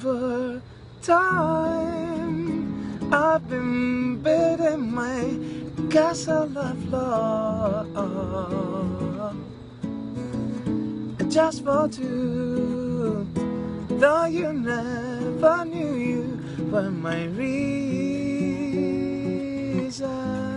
over time. I've been bidding my castle of love just for two, though you never knew you were my reason.